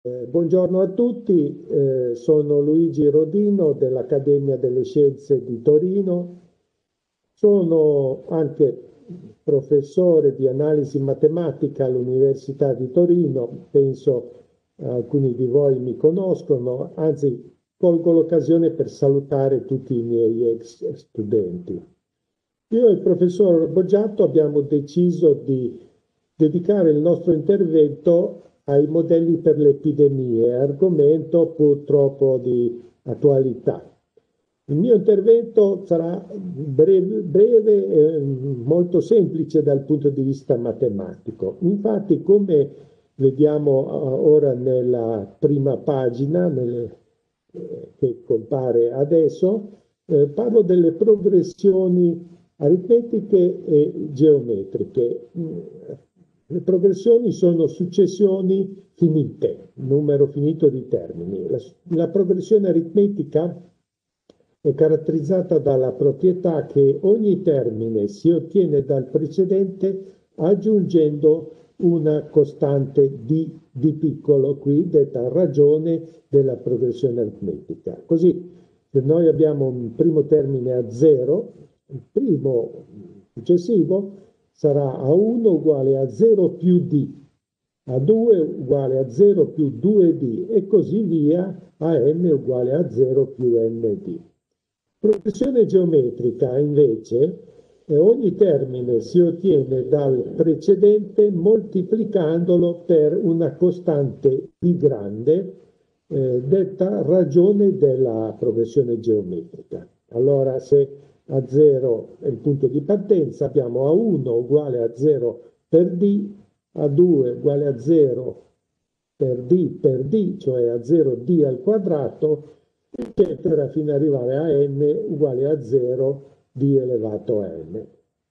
Buongiorno a tutti, sono Luigi Rodino dell'Accademia delle Scienze di Torino. Sono anche professore di analisi matematica all'Università di Torino. Penso alcuni di voi mi conoscono, anzi colgo l'occasione per salutare tutti i miei ex studenti. Io e il professor Boggiatto abbiamo deciso di dedicare il nostro intervento ai modelli per le epidemie, argomento purtroppo di attualità. Il mio intervento sarà breve e molto semplice dal punto di vista matematico. Infatti, come vediamo ora nella prima pagina che compare adesso, parlo delle progressioni aritmetiche e geometriche. Le progressioni sono successioni finite, numero finito di termini. La progressione aritmetica è caratterizzata dalla proprietà che ogni termine si ottiene dal precedente aggiungendo una costante di piccolo, qui detta ragione della progressione aritmetica. Così, se noi abbiamo un primo termine a 0, il primo successivo sarà a 1 uguale a 0 più d, a 2 uguale a 0 più 2d e così via a n uguale a 0 più nd. Progressione geometrica invece, ogni termine si ottiene dal precedente moltiplicandolo per una costante d grande, detta ragione della progressione geometrica. Allora, se a 0 è il punto di partenza, abbiamo a 1 uguale a 0 per d, a 2 uguale a 0 per d, cioè a 0d al quadrato, eccetera, fino ad arrivare a n uguale a 0 d elevato a n.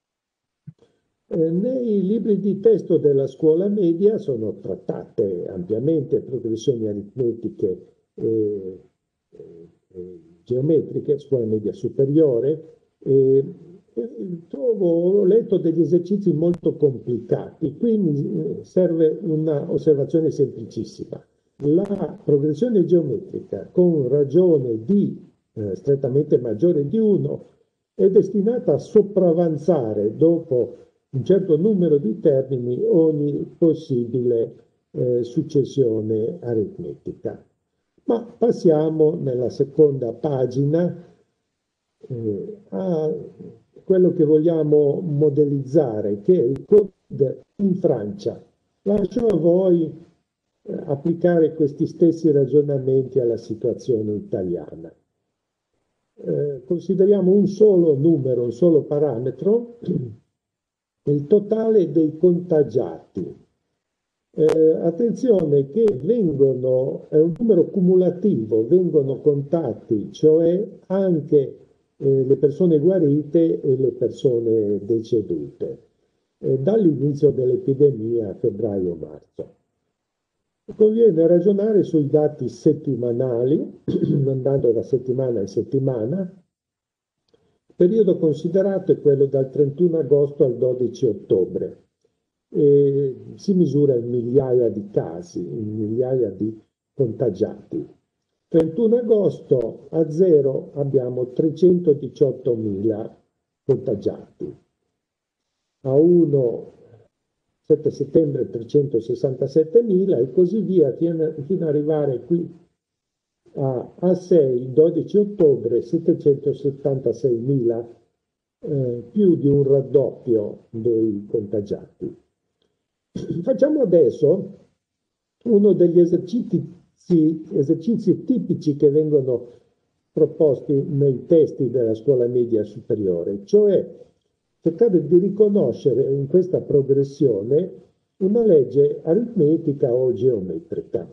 Nei libri di testo della scuola media sono trattate ampiamente progressioni aritmetiche e geometriche, scuola media superiore, ho letto degli esercizi molto complicati. Qui mi serve una osservazione semplicissima. La progressione geometrica con ragione d strettamente maggiore di 1 è destinata a sopravanzare dopo un certo numero di termini ogni possibile successione aritmetica. Ma passiamo nella seconda pagina a quello che vogliamo modellizzare, che è il Covid in Francia. Lascio a voi applicare questi stessi ragionamenti alla situazione italiana. Consideriamo un solo numero, un solo parametro, il totale dei contagiati. Attenzione che è un numero cumulativo, vengono contati, cioè anche le persone guarite e le persone decedute, dall'inizio dell'epidemia a febbraio-marzo. Conviene ragionare sui dati settimanali, andando da settimana in settimana. Il periodo considerato è quello dal 31 agosto al 12 ottobre. Si misura in migliaia di casi, in migliaia di contagiati. 31 agosto a 0 abbiamo 318.000 contagiati. A 1 7 settembre 367.000 e così via fino ad arrivare qui a 6, 12 ottobre 776.000, più di un raddoppio dei contagiati. Facciamo adesso uno degli esercizi tipici che vengono proposti nei testi della scuola media superiore, cioè cercare di riconoscere in questa progressione una legge aritmetica o geometrica.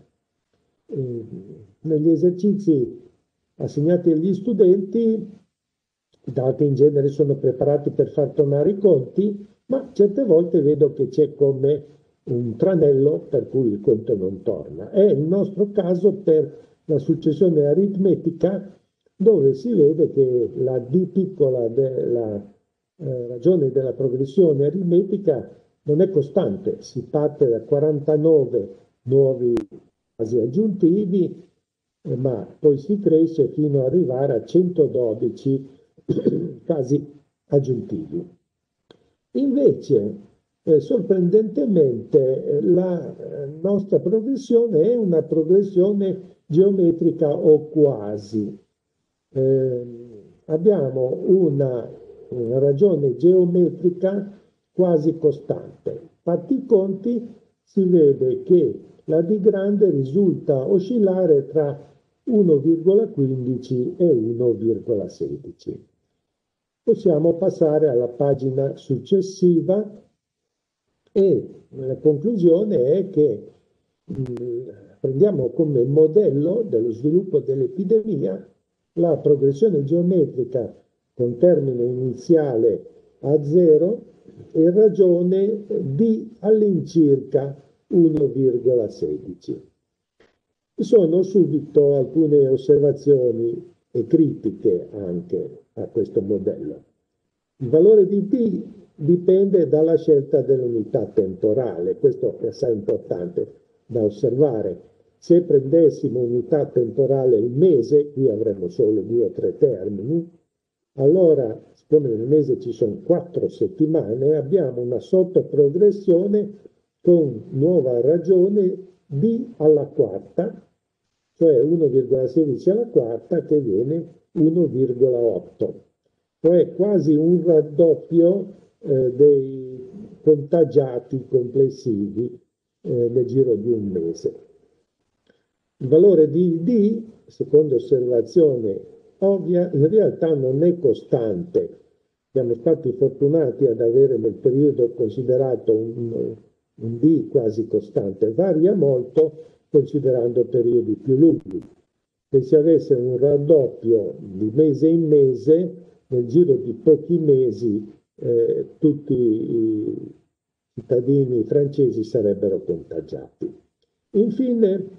Negli esercizi assegnati agli studenti, i dati in genere sono preparati per far tornare i conti, ma certe volte vedo che c'è come un tranello per cui il conto non torna. È il nostro caso per la successione aritmetica, dove si vede che la d piccola della ragione della progressione aritmetica non è costante, si parte da 49 nuovi casi aggiuntivi, ma poi si cresce fino ad arrivare a 112 casi aggiuntivi. Invece, sorprendentemente, la nostra progressione è una progressione geometrica o quasi. Abbiamo una ragione geometrica quasi costante. Fatti i conti, si vede che la D grande risulta oscillare tra 1,15 e 1,16. Possiamo passare alla pagina successiva e la conclusione è che prendiamo come modello dello sviluppo dell'epidemia la progressione geometrica con termine iniziale a 0 e ragione di all'incirca 1,16. Ci sono subito alcune osservazioni e critiche anche a questo modello. Il valore di D dipende dalla scelta dell'unità temporale, questo è assai importante da osservare. Se prendessimo unità temporale il mese, qui avremmo solo 2 o 3 termini, allora, siccome nel mese ci sono 4 settimane, abbiamo una sottoprogressione con nuova ragione D alla quarta, cioè 1,16 alla quarta, che viene 1,8, cioè quasi un raddoppio dei contagiati complessivi nel giro di un mese. Il valore di D, secondo osservazione ovvia, in realtà non è costante. Siamo stati fortunati ad avere nel periodo considerato un D quasi costante, varia molto considerando periodi più lunghi. Se si avesse un raddoppio di mese in mese, nel giro di pochi mesi tutti i cittadini francesi sarebbero contagiati. Infine,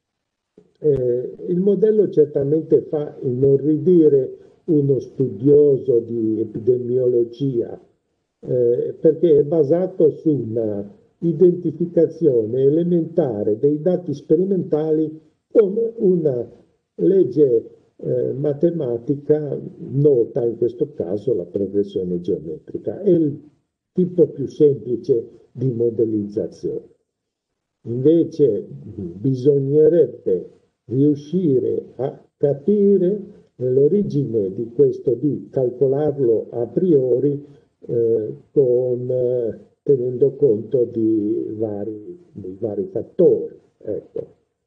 il modello certamente fa inorridire uno studioso di epidemiologia perché è basato su una identificazione elementare dei dati sperimentali con una legge matematica nota, in questo caso la progressione geometrica. È il tipo più semplice di modellizzazione. Invece bisognerebbe riuscire a capire l'origine di questo D, calcolarlo a priori tenendo conto dei vari fattori. Ecco.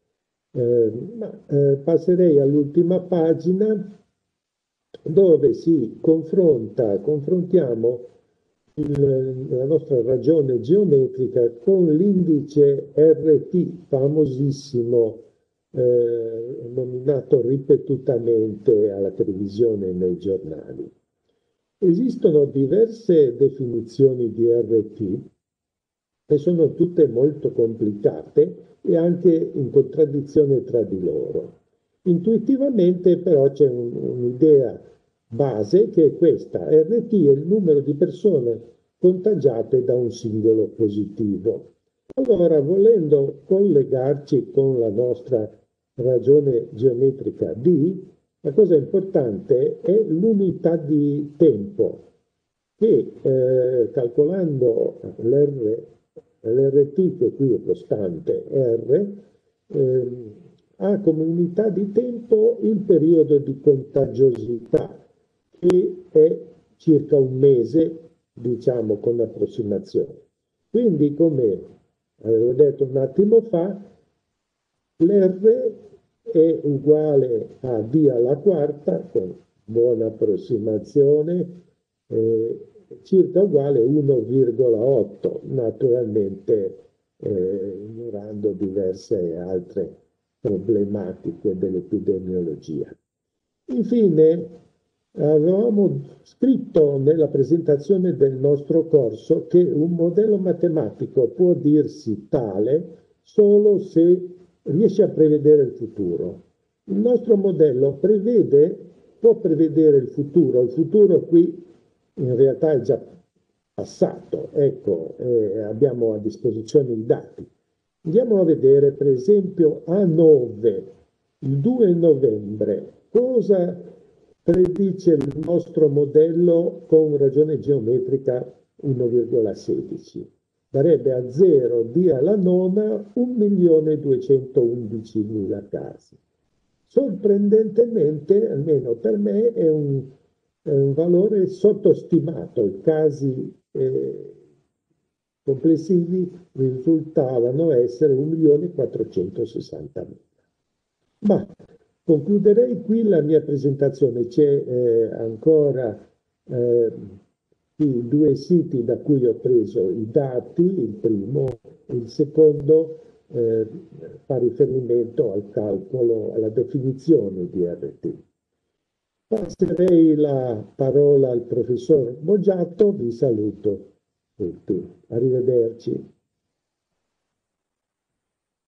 Passerei all'ultima pagina dove confrontiamo la nostra ragione geometrica con l'indice RT, famosissimo, nominato ripetutamente alla televisione e nei giornali. Esistono diverse definizioni di RT e sono tutte molto complicate e anche in contraddizione tra di loro. Intuitivamente però c'è un'idea base che è questa: RT è il numero di persone contagiate da un singolo positivo. Allora, volendo collegarci con la nostra ragione geometrica D, la cosa importante è l'unità di tempo che calcolando l'RT, che qui è costante R, ha come unità di tempo il periodo di contagiosità, che è circa un mese, diciamo con approssimazione. Quindi, come avevo detto un attimo fa, l'R è uguale a D alla quarta, con buona approssimazione, circa uguale 1,8, naturalmente ignorando diverse altre problematiche dell'epidemiologia. Infine, avevamo scritto nella presentazione del nostro corso che un modello matematico può dirsi tale solo se riesce a prevedere il futuro. Il nostro modello può prevedere il futuro qui in realtà è già passato, ecco, abbiamo a disposizione i dati. Andiamo a vedere, per esempio, A9, il 2 novembre, cosa predice il nostro modello con ragione geometrica 1,16? Darebbe a 0 d alla nona 1.211.000 casi. Sorprendentemente, almeno per me, è un valore sottostimato. I casi complessivi risultavano essere 1.460.000. Ma concluderei qui la mia presentazione. C'è ancora i due siti da cui ho preso i dati, il primo, il secondo fa riferimento al calcolo, alla definizione di RT. Passerei la parola al professor Boggiatto, vi saluto tutti, arrivederci.